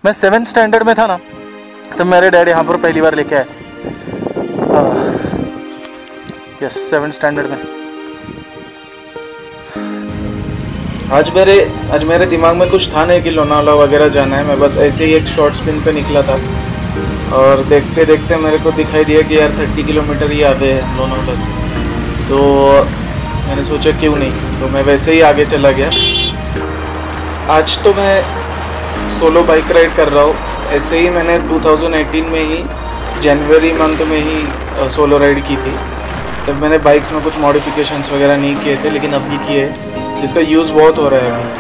मैं 7th standard में था ना, तब मेरे डैड यहाँ पर पहली बार लेके आए। यस, 7th स्टैंडर्ड में। आज मेरे दिमाग में कुछ था नहीं कि लोनावाला वगैरह जाना है। मैं बस ऐसे ही एक शॉर्ट स्पिन पे निकला था और देखते देखते मेरे को दिखाई दिया कि यार 30 किलोमीटर ही आगे है लोनावाला से, तो मैंने सोचा क्यों नहीं, तो मैं वैसे ही आगे चला गया। आज तो मैं सोलो बाइक राइड कर रहा हूँ। ऐसे ही मैंने 2018 में ही जनवरी मंथ में ही सोलो राइड की थी। तब मैंने बाइक्स में कुछ मॉडिफिकेशंस वगैरह नहीं किए थे, लेकिन अभी किए, जिसका यूज़ बहुत हो रहा है अभी।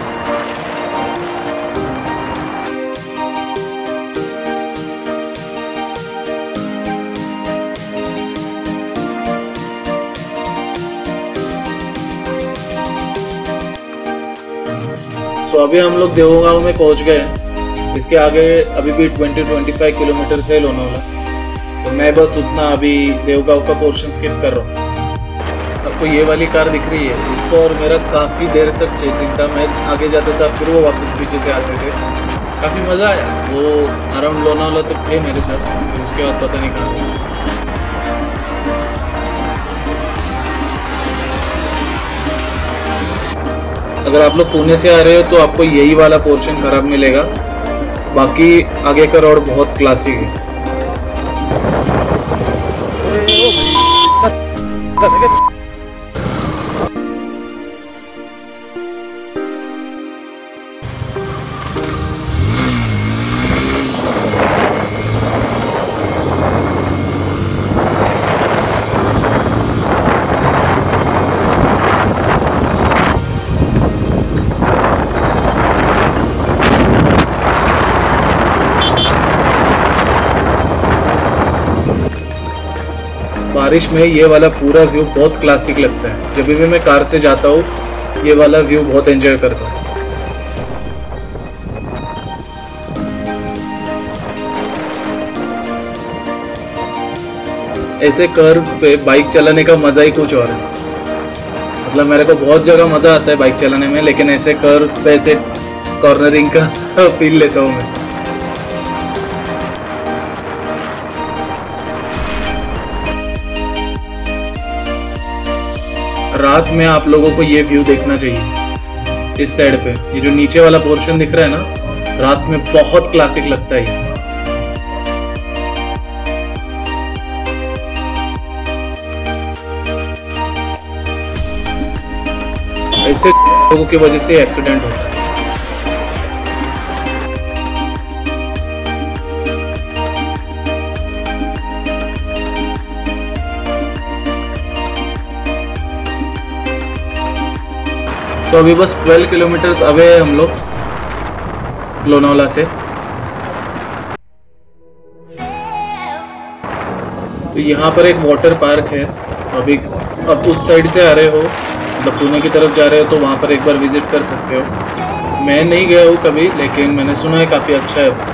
तो अभी हम लोग देवगांव में पहुंच गए हैं। इसके आगे अभी भी 20-25 किलोमीटर है लोनावाला। तो मैं बस उतना अभी देवगांव का पोर्शन स्किप कर रहा हूँ। आपको ये वाली कार दिख रही है, इसको और मेरा काफ़ी देर तक चेसिंग था। मैं आगे जाता था, फिर वो वापस पीछे से आते थे। काफ़ी मज़ा आया। वो अराउंड लोनावाला तक थे मेरे साथ, फिर उसके बाद पता नहीं कहाँ। अगर आप लोग पुणे से आ रहे हो तो आपको यही वाला पोर्शन खराब मिलेगा, बाकी आगे का रोड बहुत क्लासिक है। बारिश में ये वाला पूरा व्यू बहुत क्लासिक लगता है। जब भी मैं कार से जाता हूँ ये वाला व्यू बहुत एंजॉय करता हूँ। ऐसे कर्व पे बाइक चलाने का मजा ही कुछ और है। मतलब मेरे को बहुत जगह मजा आता है बाइक चलाने में, लेकिन ऐसे कर्व्स पे ऐसे कॉर्नरिंग का फील लेता हूँ मैं। रात में आप लोगों को ये व्यू देखना चाहिए। इस साइड पे ये जो नीचे वाला पोर्शन दिख रहा है ना, रात में बहुत क्लासिक लगता है। ऐसे लोगों की वजह से एक्सीडेंट होता है। तो अभी बस 12 किलोमीटर्स अवे है हम लोग लोनावाला से। तो यहाँ पर एक वाटर पार्क है। अभी अब उस साइड से आ रहे हो, मतलब पुणे की तरफ जा रहे हो, तो वहाँ पर एक बार विजिट कर सकते हो। मैं नहीं गया हूँ कभी, लेकिन मैंने सुना है काफ़ी अच्छा है।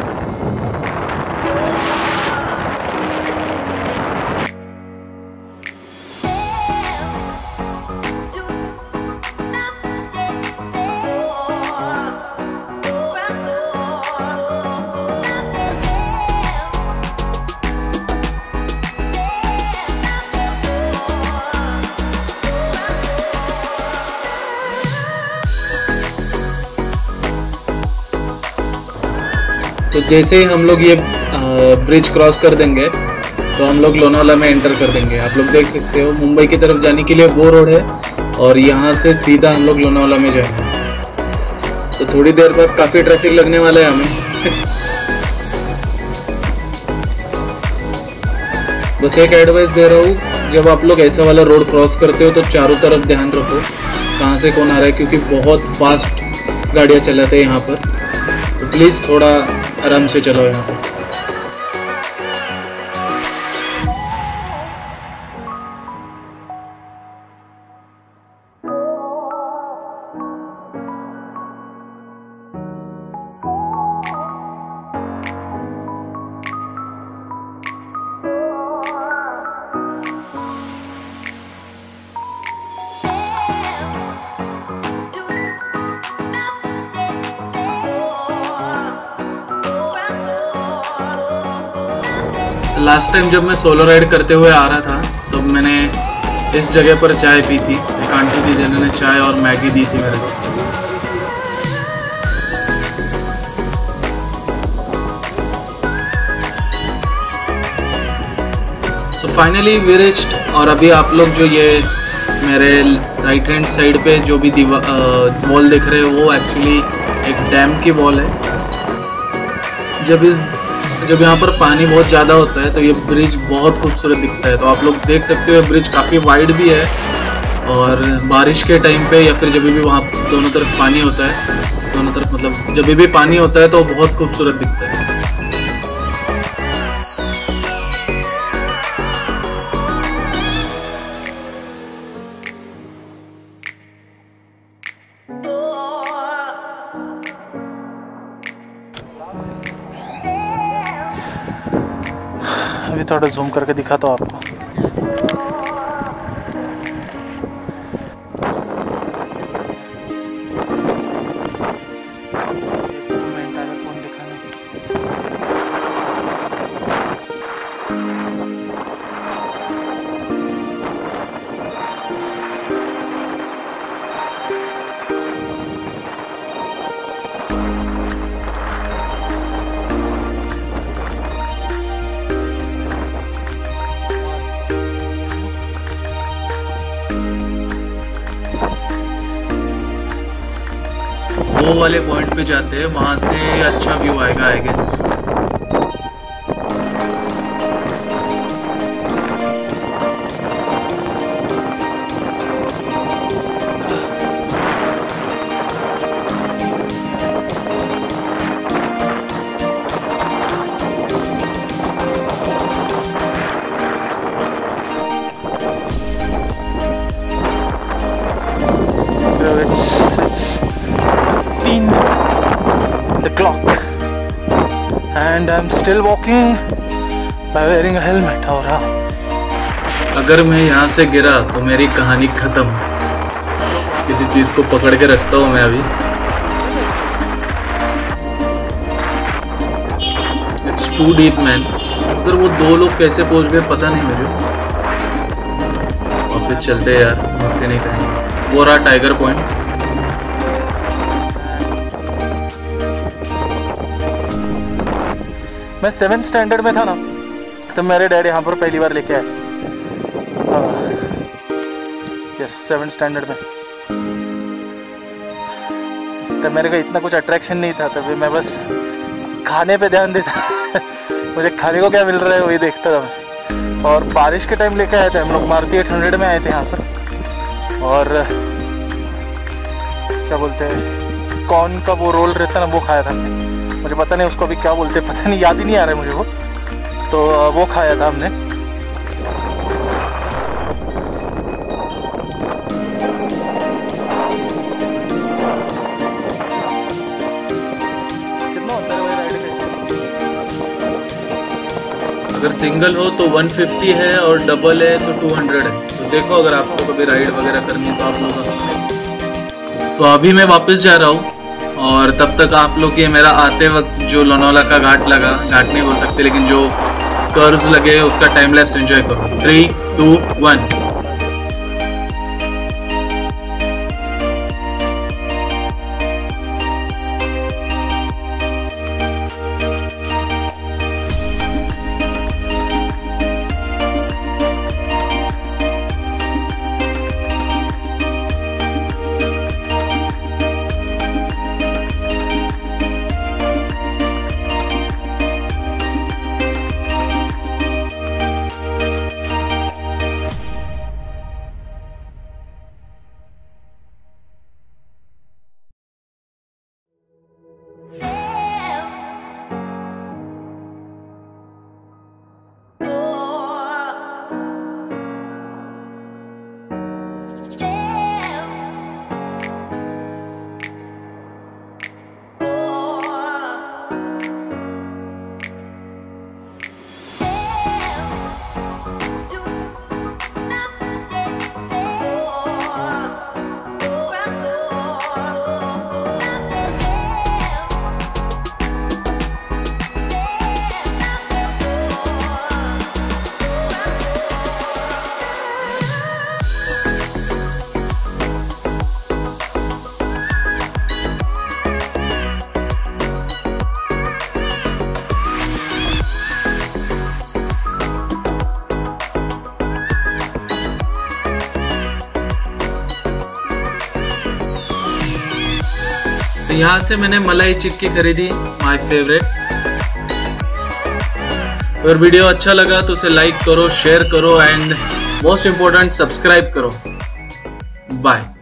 तो जैसे ही हम लोग ये ब्रिज क्रॉस कर देंगे तो हम लोग लोनावाला में एंटर कर देंगे। आप लोग देख सकते हो मुंबई की तरफ जाने के लिए वो रोड है, और यहाँ से सीधा हम लोग लोनावाला में जाएंगे। तो थोड़ी देर बाद काफ़ी ट्रैफिक लगने वाला है हमें। बस एक एडवाइस दे रहा हूँ, जब आप लोग ऐसा वाला रोड क्रॉस करते हो तो चारों तरफ ध्यान रखो कहाँ से कौन आ रहा है, क्योंकि बहुत फास्ट गाड़ियाँ चलाते हैं यहाँ पर। तो प्लीज़ थोड़ा आराम से चलो यहाँ पर। लास्ट टाइम जब मैं सोलो राइड करते हुए आ रहा था तब मैंने इस जगह पर चाय पी थी। एक आंटी थी जिन्होंने चाय और मैगी दी थी मेरे को। So finally we reached. और अभी आप लोग जो ये मेरे राइट हैंड साइड पे जो भी वॉल देख रहे हो वो एक्चुअली एक डैम की वॉल है। जब यहाँ पर पानी बहुत ज़्यादा होता है तो ये ब्रिज बहुत खूबसूरत दिखता है। तो आप लोग देख सकते हो ब्रिज काफ़ी वाइड भी है और बारिश के टाइम पे या फिर जब भी वहाँ दोनों तरफ पानी होता है, दोनों तरफ मतलब जब भी पानी होता है तो बहुत खूबसूरत दिखता है। अभी थोड़ा जूम करके दिखाता हूँ आपको। वो वाले पॉइंट पे जाते हैं, वहां से अच्छा व्यू आएगा I guess. The clock and I'm still walking by wearing a helmet। और अगर मैं यहाँ से गिरा तो मेरी कहानी खत्म। किसी चीज को पकड़ के रखता हूँ मैं अभी। It's too deep man। उधर वो दो लोग कैसे पहुंच गए पता नहीं मुझे। वापस चलते यार, मस्ती नहीं करेंगे। वो रहा टाइगर पॉइंट। मैं 7th स्टैंडर्ड में था ना, तो मेरे डैडी यहाँ पर पहली बार लेके आए। यस 7th स्टैंडर्ड में। तब मेरे को इतना कुछ अट्रैक्शन नहीं था, तभी मैं बस खाने पे ध्यान देता मुझे खाने को क्या मिल रहा है वही देखता था मैं। और बारिश के टाइम लेके आए थे हम लोग, मारुति 800 में आए थे यहाँ पर। और क्या बोलते हैं, कॉर्न का वो रोल रहता ना, वो खाया था हमने। मुझे पता नहीं उसको अभी क्या बोलते, पता नहीं, याद ही नहीं आ रहा है मुझे वो। तो वो खाया था हमने। कितना होता है राइड का? अगर सिंगल हो तो 150 है और डबल है तो 200 है। तो देखो अगर आपको कभी राइड वगैरह करनी है तो आप लोग। तो अभी मैं वापस जा रहा हूँ और तब तक आप लोग ये मेरा आते वक्त जो लोनावाला का घाट लगा, घाट नहीं बोल सकते लेकिन जो कर्व्स लगे उसका टाइम लैप्स एंजॉय करो। 3, 2, 1। यहाँ से मैंने मलाई चिक्की खरीदी, माय फेवरेट। अगर वीडियो अच्छा लगा तो उसे लाइक करो, शेयर करो एंड मोस्ट इम्पोर्टेंट सब्सक्राइब करो। बाय।